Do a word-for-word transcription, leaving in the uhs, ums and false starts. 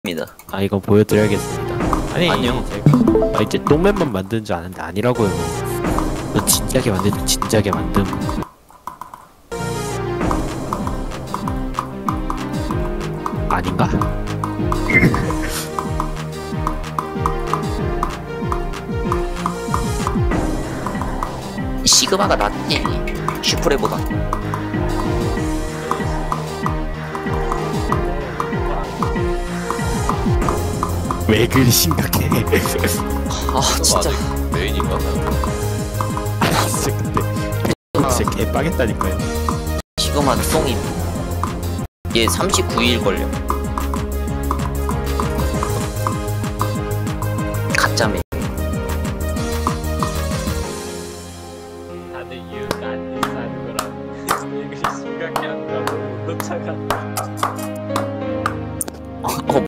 입니다. 아 이거 보여드려야겠습니다. 아니 아니요. 제가 아, 이제 똥맨만 만드는 줄 아는데 아니라고요. 너 진작에 만들든 진작에 만듦. 아닌가? 시그마가 낫지 슈프레보다. 왜 그리 심각해? 아 진짜 메인인가? 아 진짜 근데 진짜 개빡했다니까요. 시그마는 똥임. 얘 삼십구 일걸요.